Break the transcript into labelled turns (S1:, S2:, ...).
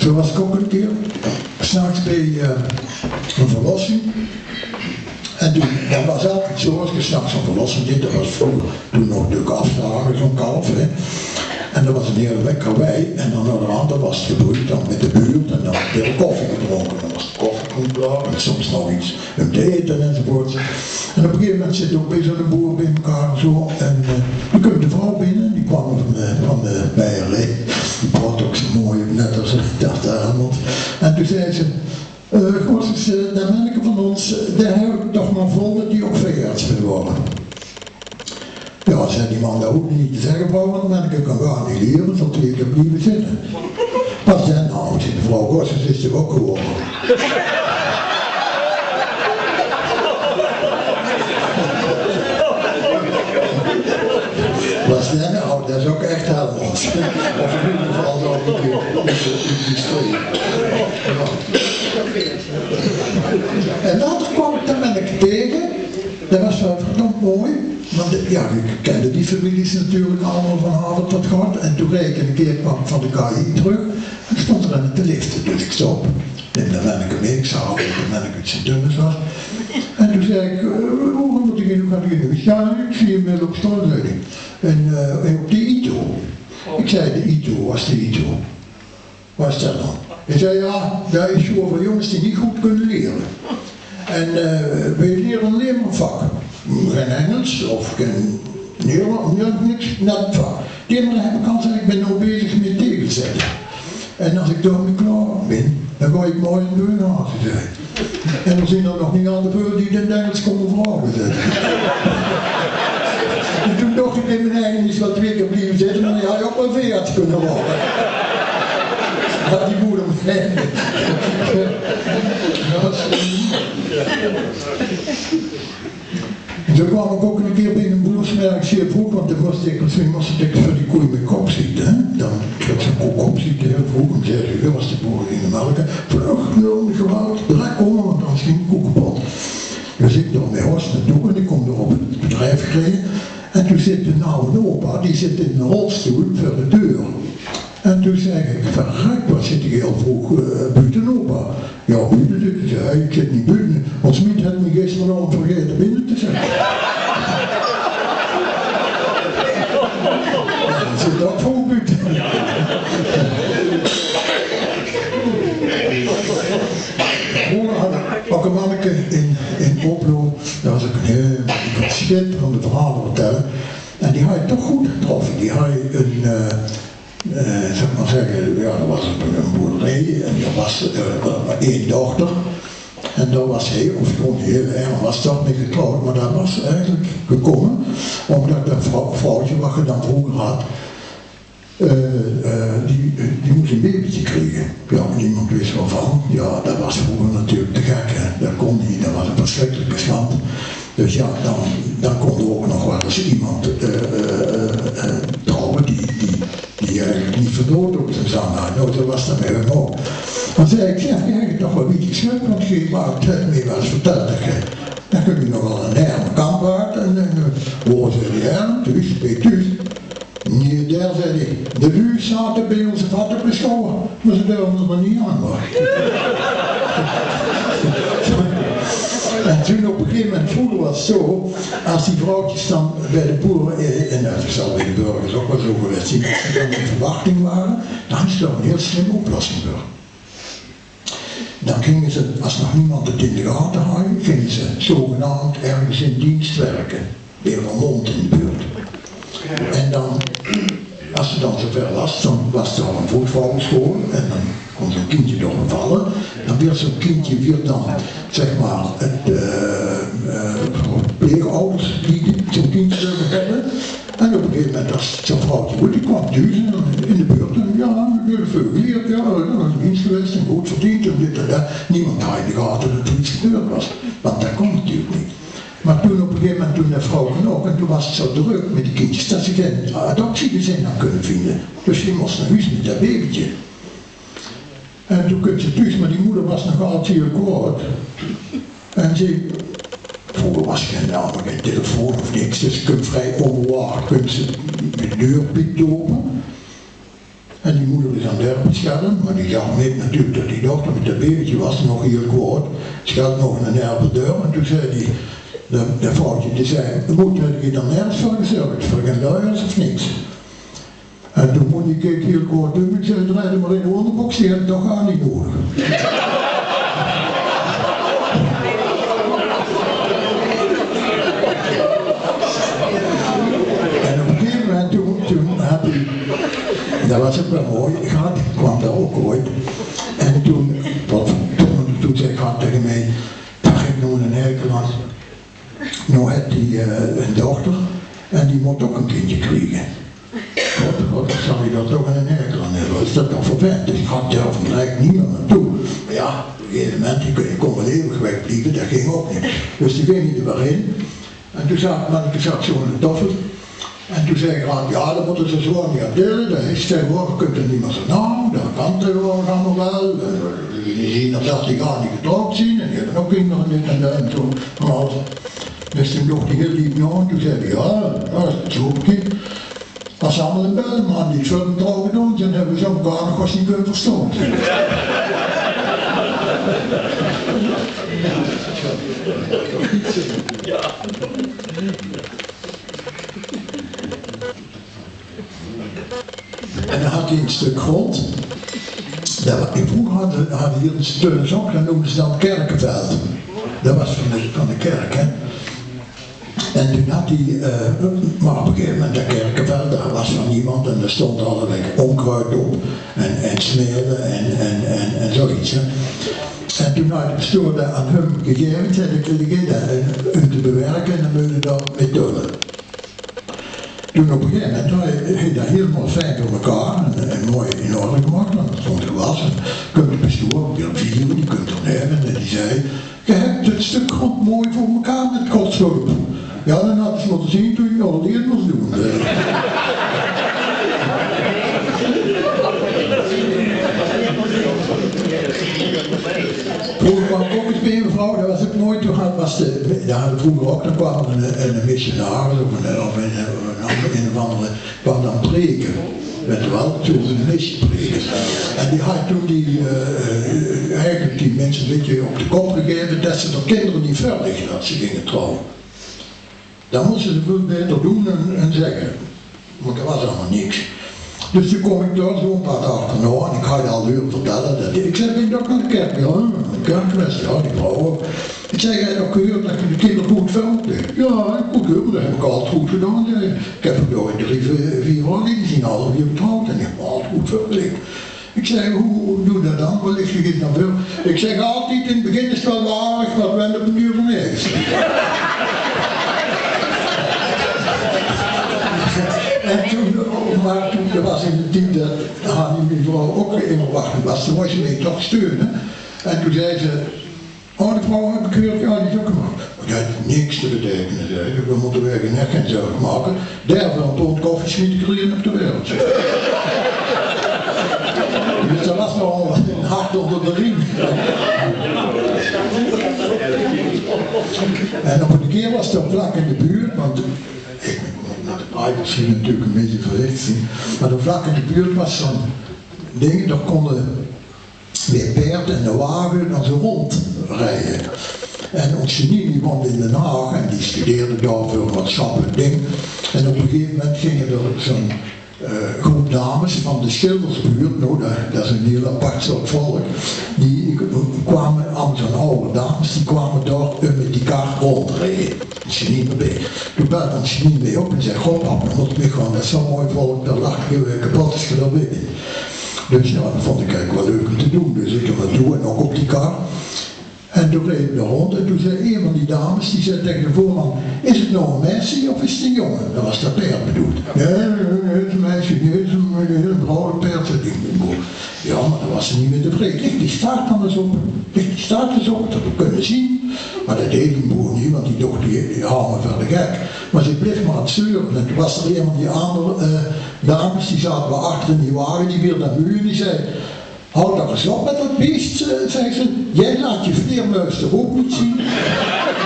S1: Zo was ik ook een keer, s'nachts bij een verlossing. En toen, dat was altijd zo, als je s'nachts een verlossing deed, dat was vroeger, toen nog natuurlijk afslagen, zo'n kalf. Hè. En er was een hele wekkerwij en dan naar de hand was het gebeurd dan met de buurt en dan veel koffie gedronken. Dan was de koffie goed klaar en soms nog iets om te eten enzovoort. En op een gegeven moment zit ook bij zo'n boer bij elkaar en zo. En toen kwam de vrouw binnen, die kwam van de Beierlee. Die praat ook zo mooi, net als ik dacht Helmond. En toen zei ze, Gosses, dat manneke van ons, daar heb ik toch maar vol dat die ook veearts wil worden. Ja, zei die man, dat hoeft niet te zeggen, vrouw, want manneke kan gaan niet leren, tot 2 keer blijven zitten. Wat zei nou, zei de vrouw, Gosses is er ook geworden. Wat zei nou, dat is ook echt Helmond. Of in ieder geval zo op die streek. En later kwam ik daar manneke tegen, dat was wel verdomd mooi. Want ja, ik kende die families natuurlijk allemaal van Harvard tot God. En toen reed ik een keer kwam van de KI terug. En stond er aan de liften, dus ik stop. En dan ben ik mee, ik zag dat ik het zijn dunnes was. En toen zei ik, hoe moet ik in, hoe gaat u nu? Ja, ik zie hem wel op straat, zei hij. En op de ITO. Ik zei, de ITO, was de ITO? Wat is dat dan? Hij zei, ja, dat is voor jongens die niet goed kunnen leren. En wij leren alleen maar vakken. Geen Engels of geen Nederlands, niks, net vak. Het enige heb ik al gezegd, ik ben nu bezig met tegenzetten. En als ik daarmee klaar ben, dan ga ik mooi een deur naar zeggen. En dan zijn er nog niet al de veel die in het Engels komen vragen zetten. En toen dacht ik in mijn eigen iets wat 2 keer blijven zitten, dan had je ook wel veearts kunnen worden. Dat die moeder me heen. En zo kwam ik ook een keer bij een boersmerk zeer vroeg, want dan moest ik voor die koeien met kopziekte. Dan kreeg ze een kopziekte heel vroeg en zei ze, was de boer in de melken. Vlug, genomen, geweld, direct komen, want anders ging de koe kapot. Dus ik door mijn horst naartoe en ik kom er op het bedrijf gekregen. En toen zit een oude opa, die zit in een rolstoel voor de deur. En toen zei ik, verrek, wat zit ik heel vroeg buiten opa? Ja, buiten zitten, zei hij, ik zit niet buiten. Want Smit had me gisteravond vergeten binnen te zetten. Dan zit ook vroeg buiten. Ook een manneke in Oplo, daar was ik een schitterende verhalen vertellen. En die had je toch goed getroffen. Die had een, zeg maar zeggen, ja, dat was een boerderij en er was maar 1 dochter. En daar was hij, of gewoon heel erg, was toch niet getrouwd, maar dat was eigenlijk gekomen omdat dat vrouwtje wat je dan vroeger had, die moest een babytje krijgen. Ja, niemand wist waarvan. Ja, dat was vroeger natuurlijk te gek, hè. Dat kon niet, dat was een verschrikkelijke stand. Dus ja, dan kon er ook nog wel eens iemand trouwen die eigenlijk niet verdood op zijn zang had. Nou, dat was dan bij hem ook. Dan zei ik, ja, je hebt toch wel een beetje schrik, want je maakt het mee wel eens verteld. Dan kun je nog wel een herme kamp uit en waar zei die herme? Toen wist ik bij thuis. Nee, daar zei hij, de vuur zaten bij onze vat op de schouder, maar ze durfden er maar niet aan. En toen op een gegeven moment, vroeger was het zo, als die vrouwtjes dan bij de boeren, en dat zal bij de burgers ook wel zo geweest zijn, als ze dan in verwachting waren, dan is er een heel slimme oplossing voor. Dan gingen ze, als nog niemand het in de gaten had, gingen ze zogenaamd ergens in dienst werken, bij Vermont in de buurt. En dan, als ze dan zover was, dan was er al een voetvrouwenschool en dan kon zo'n kindje doorvallen. Dan werd zo'n kindje dan, zeg maar, pleegouders die zo'n kindje wilden hebben. En op een gegeven moment was zo'n vrouwtje goed, die kwam thuis in de buurt en ja, we hebben veel geleerd, ja, dat was een dienst geweest en goed verdiend en dit en dat. Niemand had in de gaten dat er iets gebeurd was, want dat kon natuurlijk niet. Maar toen op een gegeven moment, toen de vrouw ook, en toen was het zo druk met die kindjes dat ze geen adoptiegezin had kunnen vinden. Dus die moest naar huis met dat babytje. En toen kwam ze thuis, maar die moeder was nog altijd heel kwaad. En ze, vroeger was geen telefoon of niks, dus je kunt vrij onbewaard, kunt ze de deur piekt open. En die moeder is aan derpen schellen, maar die zag niet natuurlijk dat die dochter met dat babytje was, nog heel groot. Scheld nog een nerve deur en toen zei die, de vrouwtje die zei, moet je dan nergens voor gezorgd, voor geen luiers of niks. En toen moet die keek heel kort doen, ik zei, draai er maar in de onderbox, die heb toch aan niet nodig. En op een gegeven moment toen had hij, dat was ook wel mooi, Gert kwam daar ook ooit. En toen zei Gert tegen mij, daar heb ik nog een hekel aan. Nou heeft hij een dochter en die moet ook een kindje krijgen. God, zal hij dat toch een hekel aan hebben? Wat is dat dan voor vent? Dus ik had daar gelijk niet meer naartoe. Maar ja, op een gegeven moment, ik kon wel eeuwig wegblijven, dat ging ook niet. Dus die ging niet er in. En toen zat zo in de toffel. En toen zei ik aan, ja, dat moeten ze zo niet delen. Dat is tegenwoordig, kunt er niet meer zo nou, dat kan tegenwoordig allemaal wel. Die zien dat 60 jaar niet getrouwd zien en die hebben ook kinderen en zo. Van alles. Dus toen dacht hij heel lief na en toen zei hij, ja, dat is zo kind. Als ze allemaal in bellen, maar die zullen trouwen doen, dan hebben we zo elkaar nog eens niet kunnen verstaan. En dan had hij een stuk grond. Vroeger hadden hier een stuk ook, dat noemden ze dan Kerkenveld. Dat was van de kerk, hè. En toen had hij, maar op een gegeven moment dat Kerkenveld, daar was van niemand en er stond allerlei onkruid op en smeren en zoiets. Hè. En toen had ik bestuur aan hem gegeven, zei ik, ik dat te bewerken en dan moet je dat mee doen. Toen op een gegeven moment had hij dat helemaal fijn door elkaar en mooi in orde gemaakt, want dat stond gewassen. Je kunt de bestuur weer vieren, die kunt er nemen en die zei, je hebt het stuk grond mooi voor elkaar met Godshulp. Ja, dan had ze moeten zien toen je al die moest doen. Vroeger kwam ik ook eens bij een vrouw, dat was ook nooit, toen daar hadden vroeger ook, dan kwam er een missionaris of een of andere, kwam dan preken. Weet je wel, toen een missie preken. En die had toen eigenlijk die mensen een beetje op de kop gegeven dat ze de kinderen niet verlichten dat ze gingen trouwen. Dan moesten ze veel beter doen en zeggen. Want dat was allemaal niks. Dus toen kom ik daar zo een paar dagen achterna en ik ga je al weer vertellen dat ik zeg, ben je ook naar de kerk? Ja, naar de kerk geweest, ja, die vrouw ook. Ik zeg, heb je ook gehoord dat je de kinderen goed verlicht? Ja, ik moet hebben, dat heb ik altijd goed gedaan. Ik heb er door 3-4 jaar gezien, al wie getrouwd en ik heb me altijd goed verlicht. Ik zeg, hoe doe je dat dan? Wat ligt je dit dan veel? Ik zeg altijd, in het begin is het wel aardig, maar we hebben op een duur van niks. En toen, maar toen er was in de tijd dat Hannie die vrouw ook in verwachting was, toen was je mee toch steunen. En toen zei ze, oh de vrouw heb ik gehoord, ja die is ook gemaakt. Dat heeft niks te betekenen, zei ze. We moeten weer geen hek en zelf maken. Daarvan toont koffiesmieten creëren op de wereld. Dus dat was wel een hart onder de riem. En op een keer was het vlak in de buurt, want misschien natuurlijk een beetje verricht zien, maar er vlak in de buurt was zo'n ding, daar konden weer paard en de wagen dan zo rondrijden. En ons genie die woonde in Den Haag en die studeerde daar voor een maatschappelijk ding. En op een gegeven moment gingen er zo'n groep dames van de Schildersbuurt, nou dat is een heel apart soort volk, die kwamen aan zo'n oude dames, die kwamen daar met die kar rondrijden. Dat is niet meer bij. Toen belde ons genie mee op en zei, goh papa, dan moet ik mee gaan, dat is zo'n mooi volk, daar lag je kapot als je dat weet. Dus ja, dat vond ik eigenlijk wel leuk om te doen, dus ik heb dat doen en ook op die kar. En toen reden we rond en toen zei een van die dames, die zei tegen de voorman, is het nou een meisje of is het een jongen? Dat was dat paard bedoeld. Ja, het is een meisje, het is een hele brouwe paard, zei ik. Ja, maar dan was ze niet meer tevreden. Ligt die staart dan eens op, ligt die staart eens op, dat we kunnen zien. Maar dat deed die boer niet, want die dacht, die haalde me verder gek. Maar ze bleef maar aan het zeuren. En toen was er een van die andere dames, die zaten wel achter in die wagen, die wilde naar muur en die zei, houd dat eens op met dat beest, zei ze. Jij laat je vleermuis er ook niet zien.